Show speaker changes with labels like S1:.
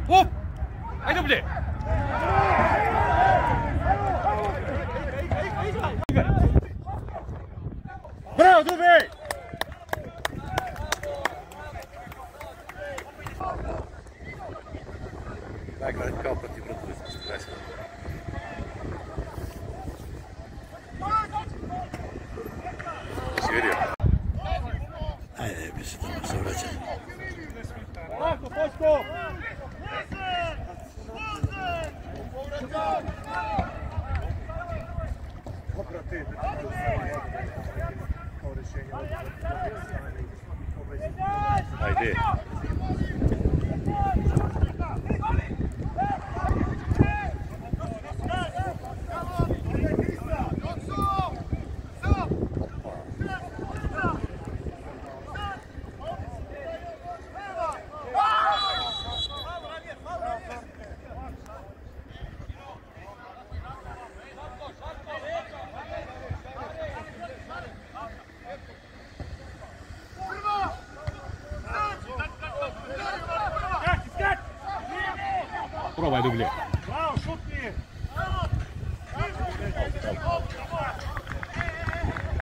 S1: Up! Ajde blje! Bravo, Dubej!
S2: Daj gledaj kao protiv Vrtlice. Si vidio? Ajde, bi se tamo se vraća.
S1: Lako, Poško!
S2: Ajde.
S1: Probaj dublje.
S3: Bravo, šutni!